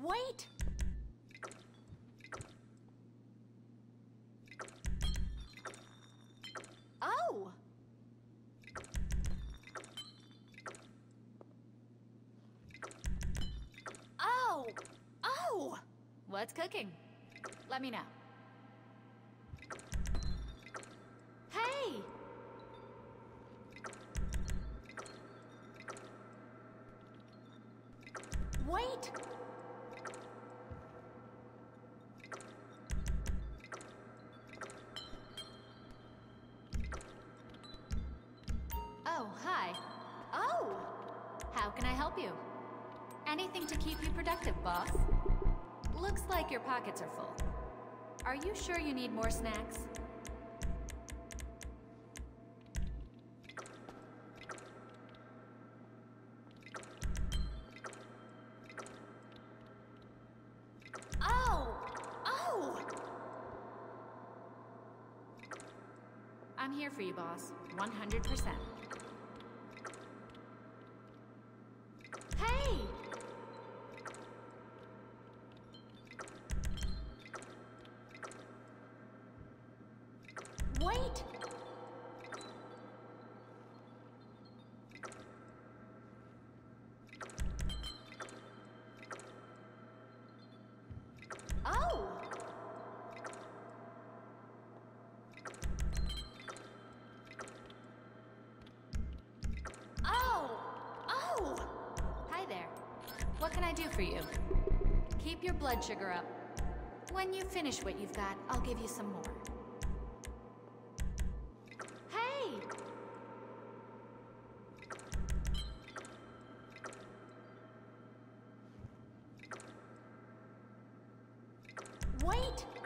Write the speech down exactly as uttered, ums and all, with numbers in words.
Wait! Oh! Oh! Oh! What's cooking? Let me know. Hey! Wait! Oh, hi. Oh! How can I help you? Anything to keep you productive, boss? Looks like your pockets are full. Are you sure you need more snacks? Oh! Oh! I'm here for you, boss. one hundred percent. Hey! Wait! Oh! Oh! Oh! Hi there. What can I do for you? Keep your blood sugar up. When you finish what you've got, I'll give you some more. Hey! Wait!